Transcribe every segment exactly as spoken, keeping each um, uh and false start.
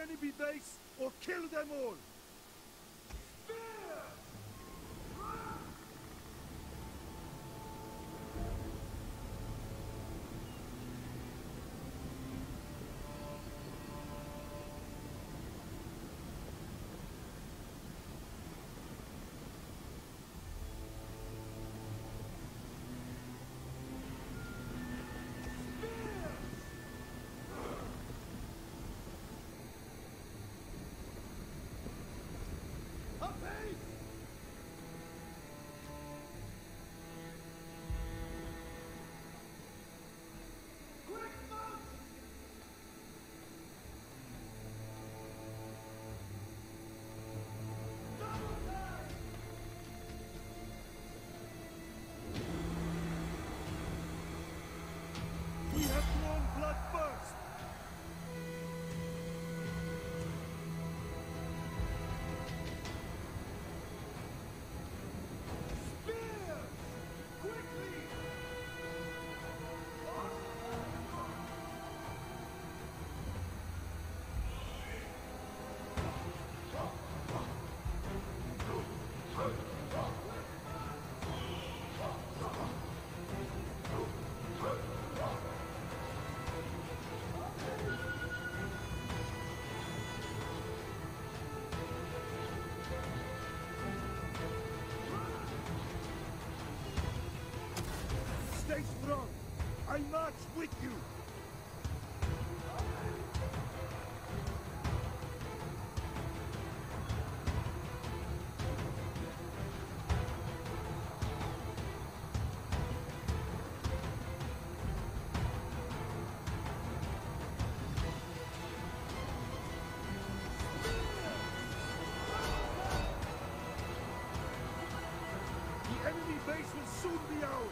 enemy base or kill them all! We have drawn blood first! Spears! Quickly! Stay strong! I march with you! The enemy base will soon be ours!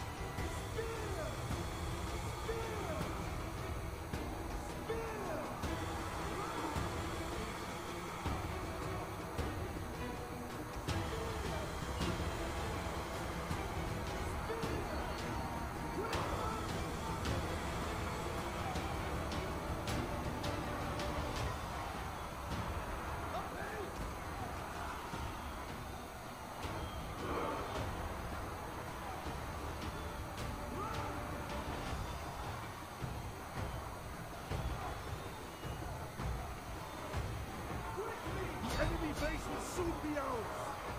Enemy base will soon be ours!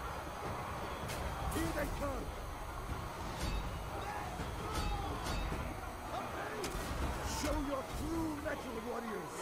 Here they come! Show your true metal warriors!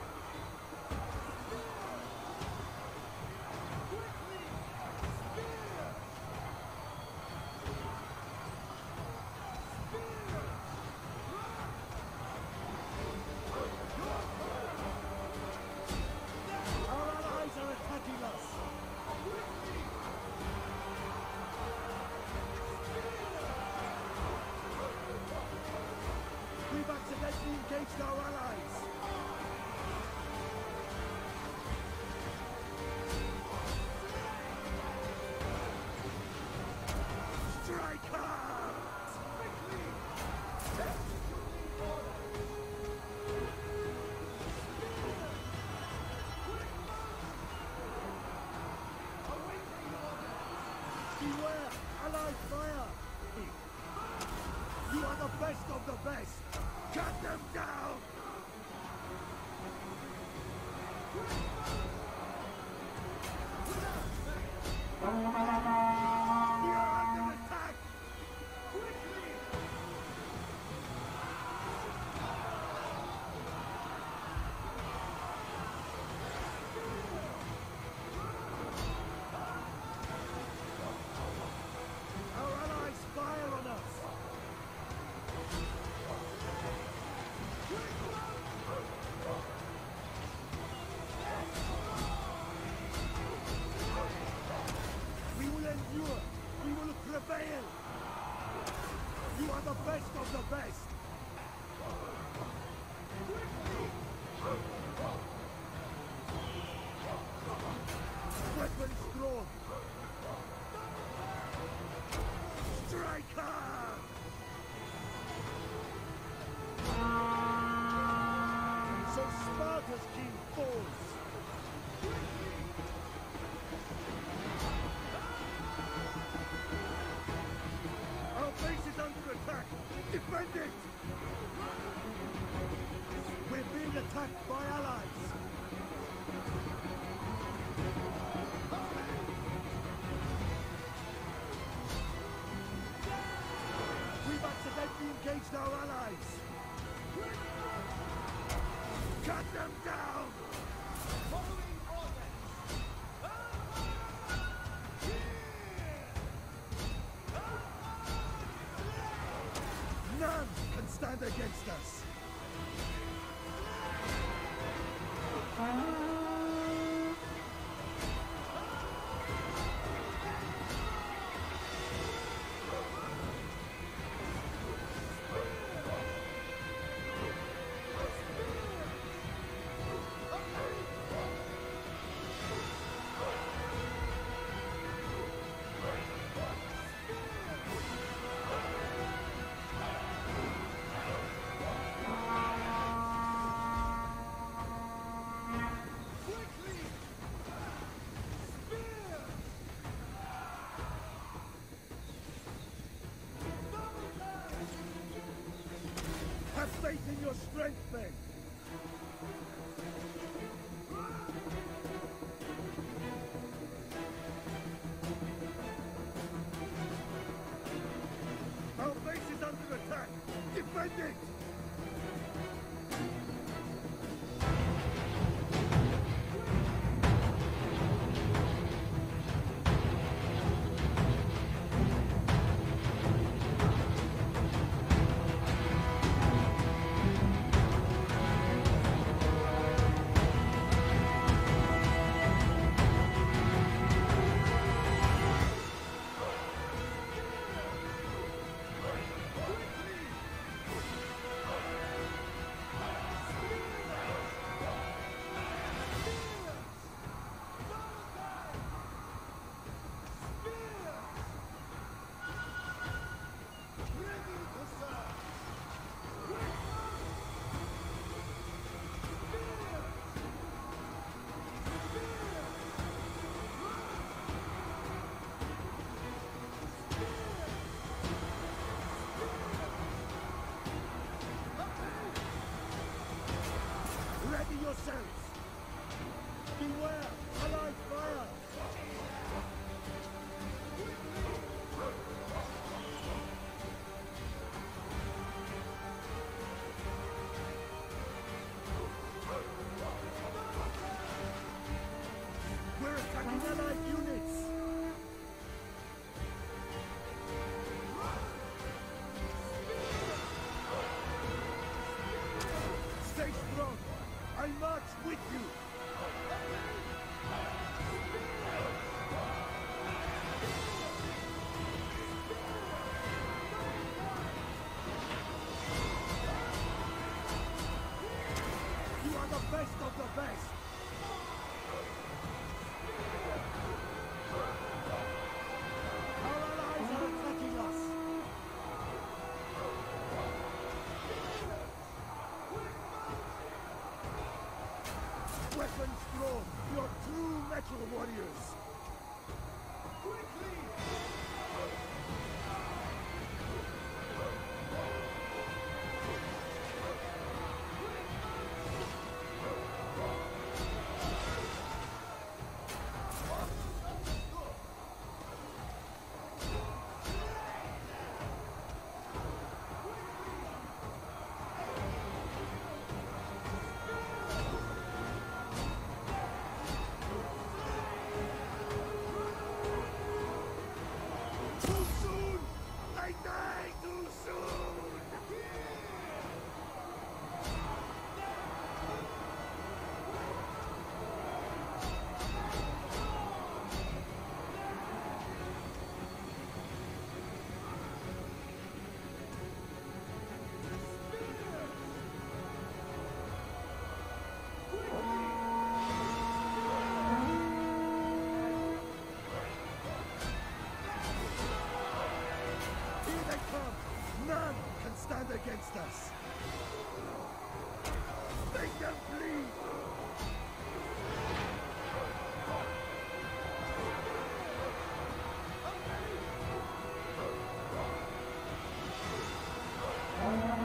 We've accidentally engaged our allies! Strike hard! Beware! Allied fire! You are the best of the best! Cut them down! We are under attack! Quickly! Our allies fire on us! Quick! it! We're being attacked by allies! We've accidentally engaged our allies! Cut them down! Following orders! None can stand against us! Have faith in your strength, then! Our base is under attack! Defend it! Ready yourselves! Beware! Allied fire! We're attacking allied units! Stay strong! I march with you! You are the best of the best! Our allies are attacking us! Weapons drawn! You're true metal warriors! Quickly! Too soon! I die too soon! Here they come! None can stand against us! Make them bleed! Oh,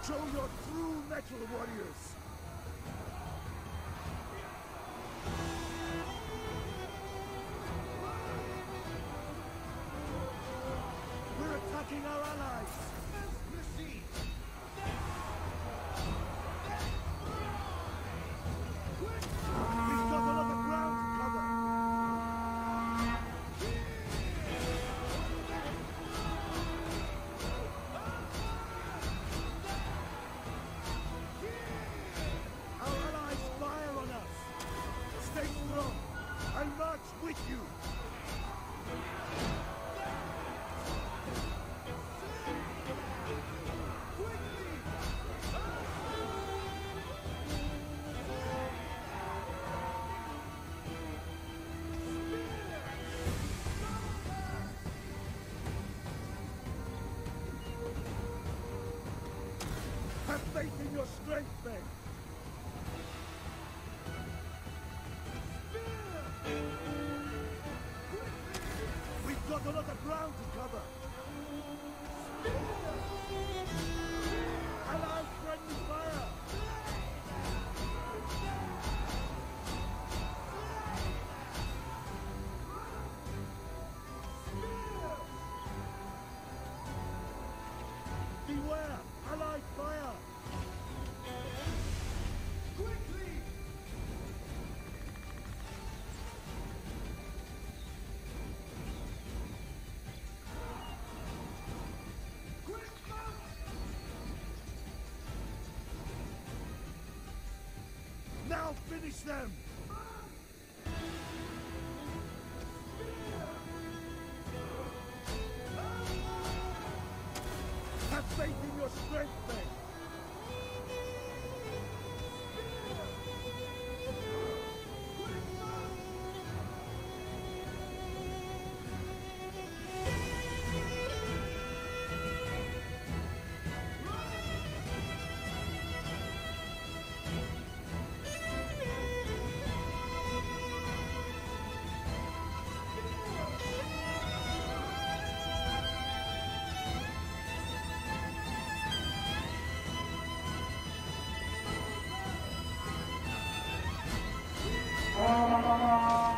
Show your true metal, warriors! We're attacking our allies! Receive! We've got a lot of ground to cover! Our allies fire on us! Stay strong! I march with you! Have faith in your strength, men! We've got a lot of ground to cover! Allied friendly fire! Beware! Allied fire! Quickly! Quick mount! Now finish them! Have faith in your strength, men! Oh,